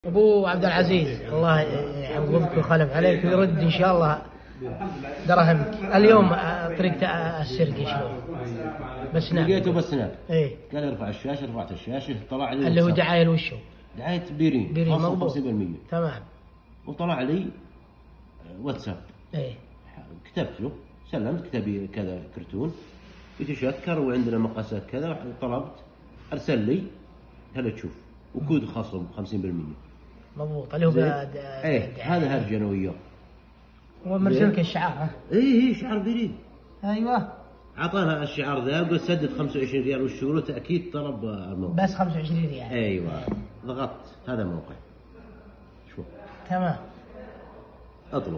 ابو عبد العزيز الله يعوضك ويخلف عليك ويرد ان شاء الله دراهمك. اليوم طريقة السرقة شلون؟ بسناب لقيته بسناب. ايه قال ارفع الشاشة، رفعت الشاشة طلع لي اللي هو دعاية وشو؟ دعاية بيرين مضبوط 50%. تمام. وطلع لي واتساب. ايه كتبت له سلمت كتابي كذا كرتون يتشكر وعندنا مقاسات كذا، طلبت ارسل لي هلا تشوف وكود خصم 50%. مضبوط اللي هو ايه هذا هرجه انا وياه. هو مرسلك الشعار ها؟ ايه شعار بيرين. ايوه اعطانا الشعار ذا وقلت سدد 25 ريال والشهور تاكيد طلب الموقع. بس 25 ريال. ايوه ضغطت هذا موقع. شوف تمام. اطلب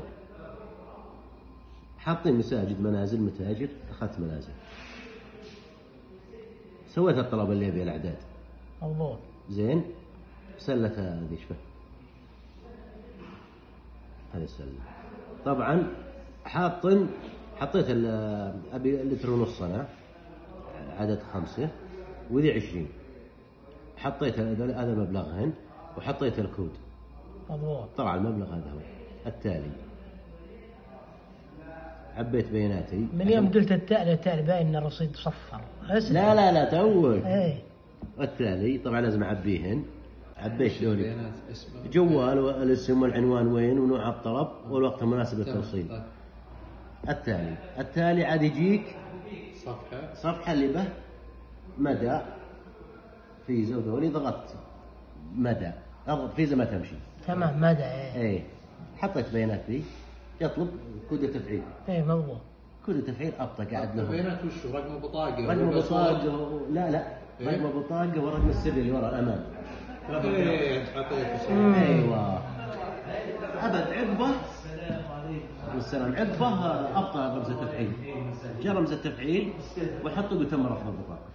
حاطين مساجد منازل متاجر، اخذت منازل سويت الطلب اللي يبي الاعداد. مضبوط زين سلة هذه شفه هذه السلة طبعا حطيت ابي لتر ونص انا عدد 5 وذي 20 حطيت هذا مبلغهن وحطيت الكود. مضبوط طلع المبلغ هذا هو التالي. عبيت بياناتي من يوم قلت التالي باين ان الرصيد صفر. لا تول. ايه التالي طبعا لازم اعبيهن. عبيت دولي جوال والاسم والعنوان وين ونوع الطلب والوقت المناسب للتوصيل. التالي عاد يجيك صفحة اللي به مدى فيزا ودولي. ضغطت مدى اضغط فيزا ما تمشي. تمام مدى ايه حطيت بياناتي يطلب كود التفعيل. ايه مضبوط. كود التفعيل ابطأ قاعد له بيانات وشو؟ رقم بطاقة؟ رقم بطاقة لا رقم بطاقة ورقم السري اللي ورا الأمام. ايوه ابد عقبه والسلام عقبه ابطأ رمز التفعيل. جاء رمز التفعيل واحطه وتم رفض البطاقة.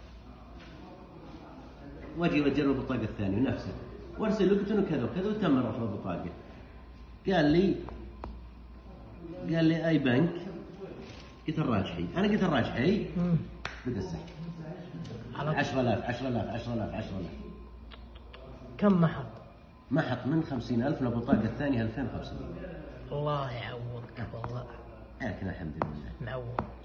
واجي اجرب البطاقة الثانية نفسه وارسل له قلت له كذا وكذا وتم رفض البطاقة. قال لي اي بنك؟ قلت الراجحي. انا قلت الراجحي بدا السحب 10,000 كم محط من 50,000 للبطاقة الثانية 2500. الله يعوضك والله. لكن الحمد لله معوض.